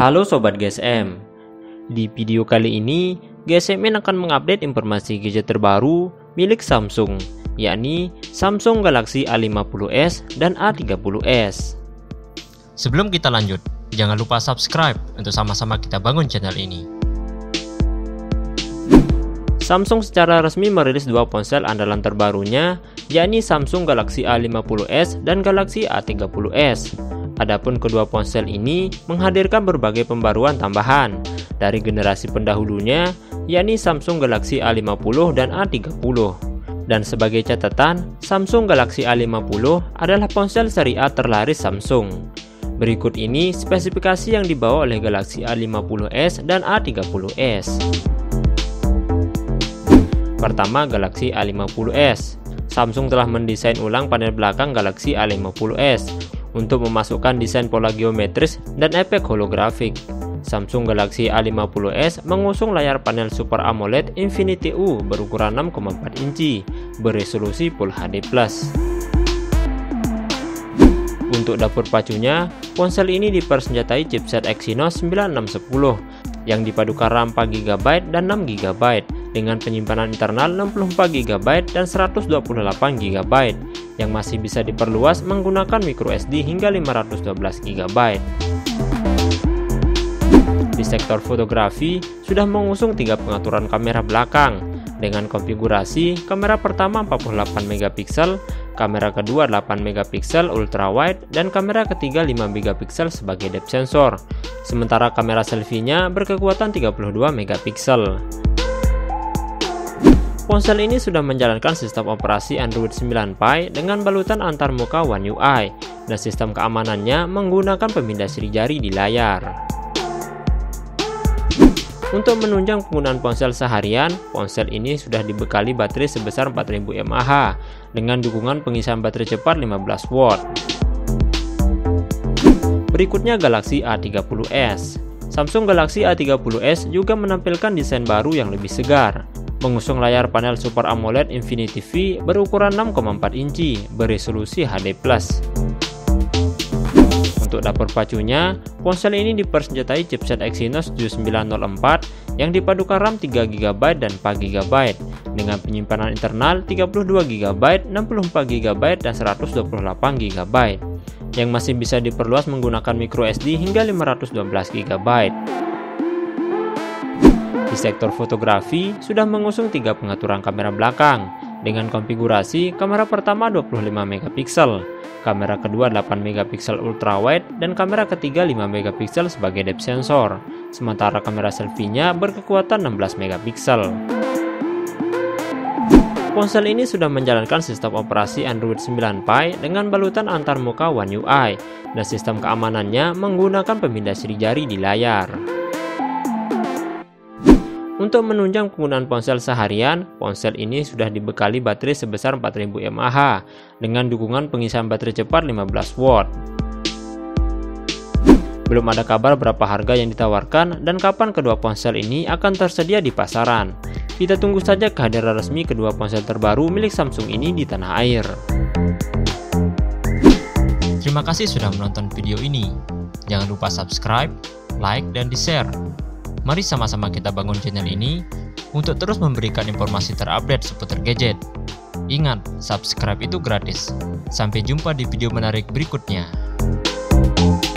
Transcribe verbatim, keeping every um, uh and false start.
Halo Sobat G S M. Di video kali ini, G S M N akan mengupdate informasi gadget terbaru milik Samsung, yakni Samsung Galaxy A lima puluh s dan A tiga puluh s. Sebelum kita lanjut, jangan lupa subscribe untuk sama-sama kita bangun channel ini. Samsung secara resmi merilis dua ponsel andalan terbarunya, yakni Samsung Galaxy A lima puluh s dan Galaxy A tiga puluh s. Adapun kedua ponsel ini menghadirkan berbagai pembaruan tambahan dari generasi pendahulunya, yakni Samsung Galaxy A lima puluh dan A tiga puluh. Dan sebagai catatan, Samsung Galaxy A lima puluh adalah ponsel seri A terlaris Samsung. Berikut ini spesifikasi yang dibawa oleh Galaxy A lima puluh s dan A tiga puluh s. Pertama, Galaxy A lima puluh s. Samsung telah mendesain ulang panel belakang Galaxy A lima puluh s untuk memasukkan desain pola geometris dan efek holografik. Samsung Galaxy A lima puluh s mengusung layar panel Super AMOLED Infinity U berukuran enam koma empat inci beresolusi Full H D plus. Untuk dapur pacunya, ponsel ini dipersenjatai chipset Exynos sembilan enam satu nol yang dipadukan RAM empat giga byte dan enam giga byte dengan penyimpanan internal enam puluh empat giga byte dan seratus dua puluh delapan giga byte yang masih bisa diperluas menggunakan micro S D hingga lima ratus dua belas giga byte. Di sektor fotografi, sudah mengusung tiga pengaturan kamera belakang dengan konfigurasi kamera pertama empat puluh delapan megapiksel, kamera kedua delapan megapiksel ultra wide, dan kamera ketiga lima megapiksel sebagai depth sensor. Sementara kamera selfie-nya berkekuatan tiga puluh dua megapiksel. Ponsel ini sudah menjalankan sistem operasi Android sembilan Pie dengan balutan antarmuka One U I dan sistem keamanannya menggunakan pemindah siri jari di layar. Untuk menunjang penggunaan ponsel seharian, ponsel ini sudah dibekali baterai sebesar empat ribu mAh dengan dukungan pengisian baterai cepat lima belas watt. Berikutnya Galaxy A tiga puluh s. Samsung Galaxy A tiga puluh s juga menampilkan desain baru yang lebih segar, mengusung layar panel Super AMOLED Infinity V berukuran enam koma empat inci beresolusi H D plus. Untuk dapur pacunya, ponsel ini dipersenjatai chipset Exynos tujuh sembilan nol empat yang dipadukan RAM tiga giga byte dan empat giga byte dengan penyimpanan internal tiga puluh dua giga byte, enam puluh empat giga byte, dan seratus dua puluh delapan giga byte yang masih bisa diperluas menggunakan micro S D hingga lima ratus dua belas giga byte. Di sektor fotografi, sudah mengusung tiga pengaturan kamera belakang dengan konfigurasi kamera pertama dua puluh lima megapiksel, kamera kedua delapan megapiksel ultra wide, dan kamera ketiga lima megapiksel sebagai depth sensor. Sementara kamera selfie-nya berkekuatan enam belas megapiksel. Ponsel ini sudah menjalankan sistem operasi Android sembilan Pie dengan balutan antarmuka One U I dan sistem keamanannya menggunakan pemindah siri jari di layar. Untuk menunjang penggunaan ponsel seharian, ponsel ini sudah dibekali baterai sebesar empat ribu mAh dengan dukungan pengisian baterai cepat lima belas watt. Belum ada kabar berapa harga yang ditawarkan dan kapan kedua ponsel ini akan tersedia di pasaran. Kita tunggu saja kehadiran resmi kedua ponsel terbaru milik Samsung ini di tanah air. Terima kasih sudah menonton video ini. Jangan lupa subscribe, like, dan di-share. Mari sama-sama kita bangun channel ini untuk terus memberikan informasi terupdate seputar gadget. Ingat, subscribe itu gratis. Sampai jumpa di video menarik berikutnya.